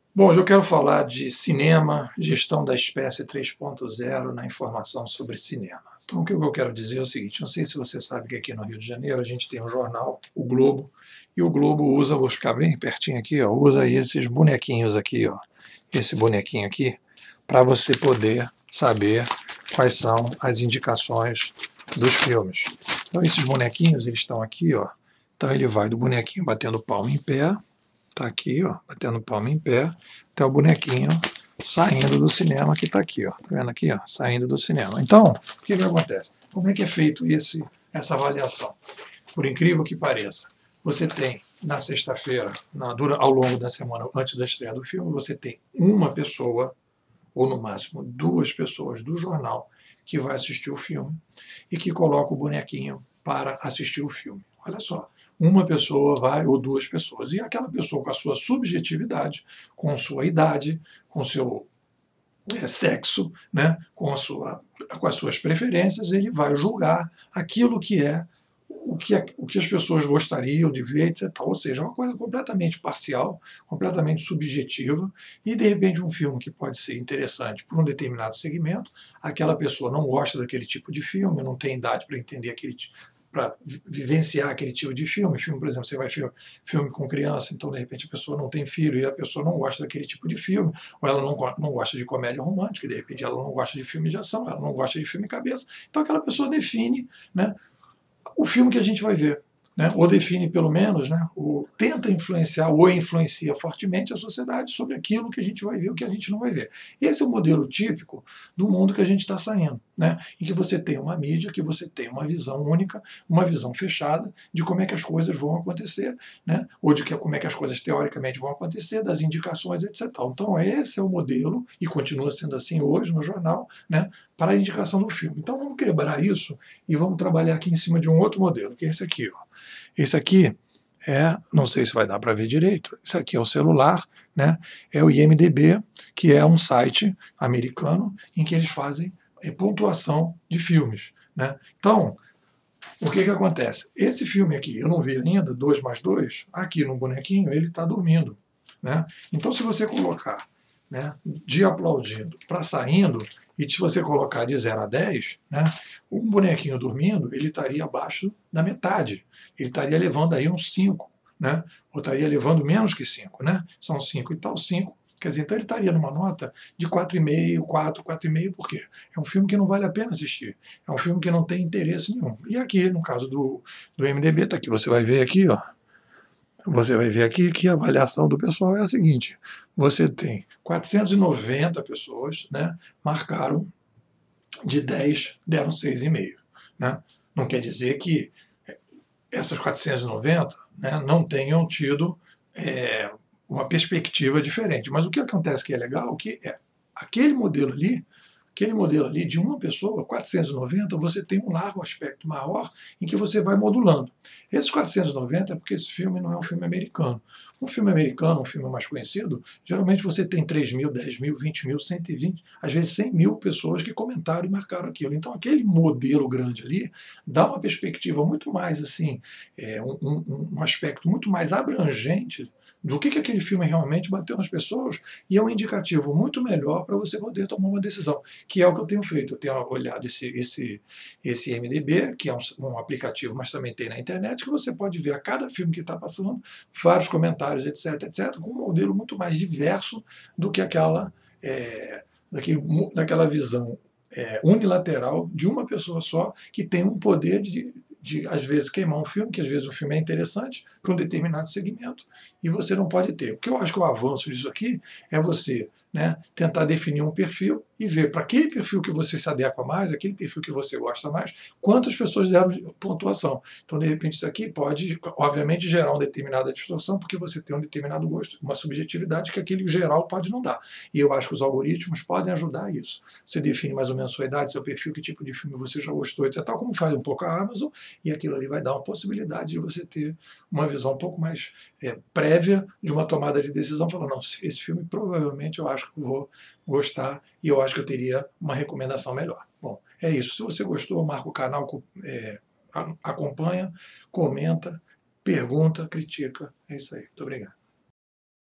Bom, hoje eu quero falar de cinema, gestão da espécie 3.0 na informação sobre cinema. Então, o que eu quero dizer é o seguinte: não sei se você sabe que aqui no Rio de Janeiro a gente tem um jornal, o Globo, e o Globo usa, vou ficar bem pertinho aqui, ó, usa esses bonequinhos aqui, ó, esse bonequinho aqui, para você poder saber quais são as indicações dos filmes. Então, esses bonequinhos, eles estão aqui, ó. Então, ele vai do bonequinho batendo palma em pé, tá aqui, ó, batendo palma em pé, até o bonequinho saindo do cinema que está aqui, ó. Tá vendo aqui, ó, saindo do cinema. Então, o que acontece? Como é que é feito essa avaliação? Por incrível que pareça, você tem na sexta-feira, ao longo da semana, antes da estreia do filme, você tem uma pessoa, ou no máximo duas pessoas do jornal, que vai assistir o filme e que coloca o bonequinho para assistir o filme. Olha só, uma pessoa vai, ou duas pessoas, e aquela pessoa com a sua subjetividade, com sua idade, com seu sexo, né, com as suas preferências, ele vai julgar aquilo que é o que as pessoas gostariam de ver, etc. Ou seja, é uma coisa completamente parcial, completamente subjetiva, e de repente um filme que pode ser interessante para um determinado segmento, aquela pessoa não gosta daquele tipo de filme, não tem idade para entender para vivenciar aquele tipo de filme. Filme, por exemplo, você vai ver filme com criança, então de repente a pessoa não tem filho e a pessoa não gosta daquele tipo de filme, ou ela não gosta de comédia romântica, e de repente ela não gosta de filme de ação, ela não gosta de filme cabeça. Então aquela pessoa define, né, o filme que a gente vai ver, né? Ou define pelo menos, né, ou tenta influenciar ou influencia fortemente a sociedade sobre aquilo que a gente vai ver, o que a gente não vai ver. Esse é o modelo típico do mundo que a gente está saindo, né? Em que você tem uma mídia, que você tem uma visão única, uma visão fechada de como é que as coisas vão acontecer, né? Ou de como é que as coisas teoricamente vão acontecer, das indicações, etc. Então esse é o modelo, e continua sendo assim hoje no jornal, né, para a indicação do filme. Então vamos quebrar isso e vamos trabalhar aqui em cima de um outro modelo, que é esse aqui, ó. Esse aqui não sei se vai dar para ver direito, esse aqui é o celular, né? É o IMDb, que é um site americano em que eles fazem pontuação de filmes, né? Então, o que acontece? Esse filme aqui, eu não vi ainda, 2 mais 2, aqui no bonequinho, ele está dormindo, né? Então, se você colocar, né, de aplaudindo para saindo, e se você colocar de 0 a 10, né, um bonequinho dormindo, ele estaria abaixo da metade. Ele estaria levando aí uns 5, né? Ou estaria levando menos que 5, né? São 5 e tal, 5. Quer dizer, então ele estaria numa nota de 4,5, 4, 4,5, por quê? É um filme que não vale a pena assistir. É um filme que não tem interesse nenhum. E aqui, no caso do MDB, tá aqui, você vai ver aqui, ó. Você vai ver aqui que a avaliação do pessoal é a seguinte: você tem 490 pessoas, né, marcaram de 10, deram 6,5. Né? Não quer dizer que essas 490, né, não tenham tido uma perspectiva diferente. Mas o que acontece que é legal, que é aquele modelo ali de uma pessoa, 490, você tem um largo aspecto maior em que você vai modulando. Esses 490 é porque esse filme não é um filme americano. Um filme americano, um filme mais conhecido, geralmente você tem 3 mil, 10 mil, 20 mil, 120, às vezes 100 mil pessoas que comentaram e marcaram aquilo. Então aquele modelo grande ali dá uma perspectiva muito mais, assim, um aspecto muito mais abrangente do que aquele filme realmente bateu nas pessoas, e é um indicativo muito melhor para você poder tomar uma decisão, que é o que eu tenho feito. Eu tenho olhado esse MDB, que é um aplicativo, mas também tem na internet, que você pode ver a cada filme que está passando, vários comentários, etc., com um modelo muito mais diverso do que daquela visão unilateral de uma pessoa só, que tem um poder de, às vezes, queimar um filme, que às vezes o filme é interessante para um determinado segmento, e você não pode ter. O que eu acho que o avanço disso aqui é você, né, tentar definir um perfil e ver para aquele perfil que você se adequa mais, aquele perfil que você gosta mais, quantas pessoas deram pontuação. Então, de repente, isso aqui pode, obviamente, gerar uma determinada distorção, porque você tem um determinado gosto, uma subjetividade que aquele geral pode não dar. E eu acho que os algoritmos podem ajudar isso. Você define mais ou menos a sua idade, seu perfil, que tipo de filme você já gostou, etc., tal como faz um pouco a Amazon, e aquilo ali vai dar uma possibilidade de você ter uma visão um pouco mais prévia de uma tomada de decisão, falando, não, esse filme provavelmente eu acho que eu vou gostar e eu acho que eu teria uma recomendação melhor. Bom, é isso. Se você gostou, marca o canal, acompanha, comenta, pergunta, critica. É isso aí. Muito obrigado.